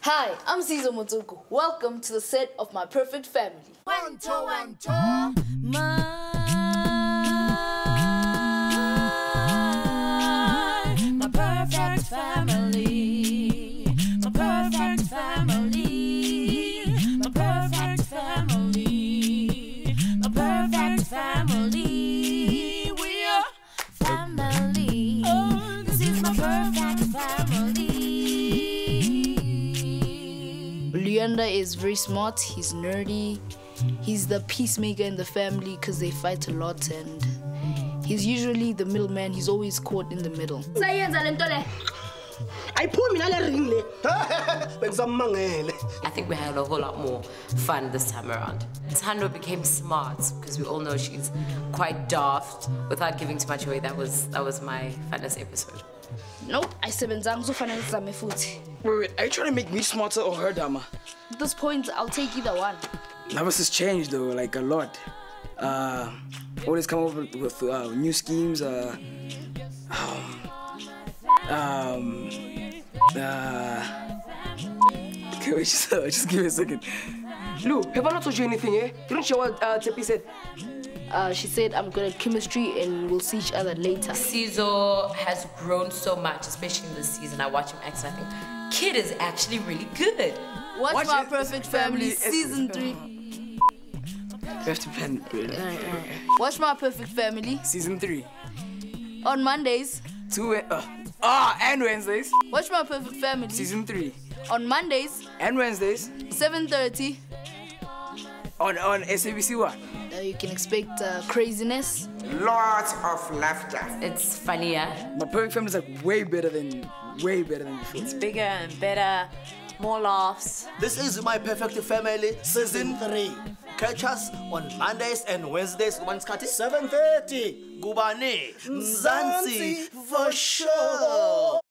Hi, I'm Sizo Motuku. Welcome to the set of My Perfect Family. 1, 2, 1, 2. My perfect family. My perfect family. My perfect family. My perfect family. We are family. Oh, this is my perfect family. Luyanda is very smart, he's nerdy, he's the peacemaker in the family because they fight a lot, and he's usually the middleman. He's always caught in the middle. I think we had a whole lot more fun this time around. Tando became smart because we all know she's quite daft. Without giving too much away, that was my funnest episode. Nope, I said Benzang zame futhi. Wait, are you trying to make me smarter or her dumber? At this point, I'll take either one. Navas has changed though, like a lot. Always come up with new schemes. Okay, wait, just give me a second. Lou, have I not told you anything, eh? You don't share what Tepi said? She said, I'm good at chemistry and we'll see each other later. Sizo has grown so much, especially in this season. I watch him act, so I think Kid is actually really good. Watch My Perfect Family Season 3. We have to plan. Watch My Perfect Family Season 3. on Mondays. And Wednesdays. Watch My Perfect Family Season 3. on Mondays, And Wednesdays. 7:30. On SABC 1. You can expect craziness. Lots of laughter. It's funny, yeah? My Perfect Family is like way better than before. It's bigger and better, more laughs. This is My Perfect Family Season 3. Catch us on Mondays and Wednesdays, 7:30. Gubane, Mzansi, for sure.